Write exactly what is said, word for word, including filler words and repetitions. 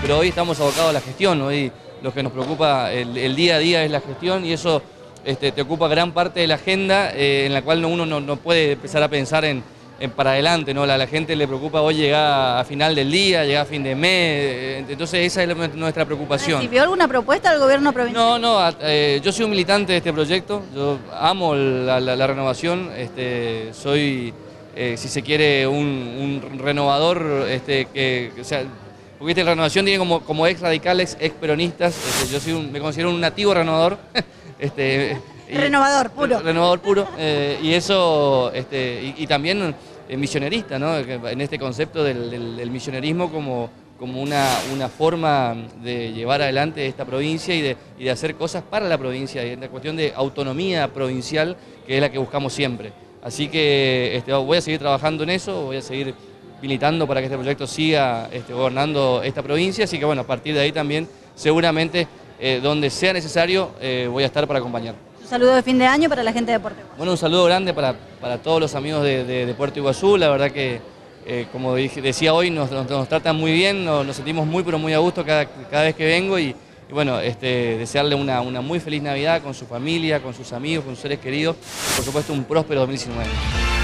pero hoy estamos abocados a la gestión, hoy lo que nos preocupa el, el día a día es la gestión y eso este, te ocupa gran parte de la agenda eh, en la cual uno no, no puede empezar a pensar en, en para adelante, ¿no? La, la gente le preocupa hoy llegar a final del día, llegar a fin de mes, entonces esa es nuestra preocupación. ¿Recibió alguna propuesta del gobierno provincial? No, no, eh, yo soy un militante de este proyecto, yo amo la, la, la renovación, este, soy, eh, si se quiere, un, un renovador, este, que, o sea, porque esta renovación tiene como, como ex radicales, ex peronistas, este, yo soy un, me considero un nativo renovador. este, y, renovador puro. Renovador puro, eh, y eso, este, y, y también eh, misionerista, ¿no? En este concepto del, del, del misionerismo como, como una, una forma de llevar adelante esta provincia y de, y de hacer cosas para la provincia, y en la cuestión de autonomía provincial, que es la que buscamos siempre. Así que este, voy a seguir trabajando en eso, voy a seguir militando para que este proyecto siga este, gobernando esta provincia, así que bueno, a partir de ahí también seguramente eh, donde sea necesario eh, voy a estar para acompañar. Un saludo de fin de año para la gente de Puerto Iguazú. Bueno, un saludo grande para, para todos los amigos de, de, de Puerto Iguazú, la verdad que eh, como dije, decía hoy, nos, nos, nos tratan muy bien, nos, nos sentimos muy pero muy a gusto cada, cada vez que vengo y, y bueno, este, desearle una, una muy feliz Navidad con su familia, con sus amigos, con sus seres queridos, por supuesto un próspero dos mil diecinueve.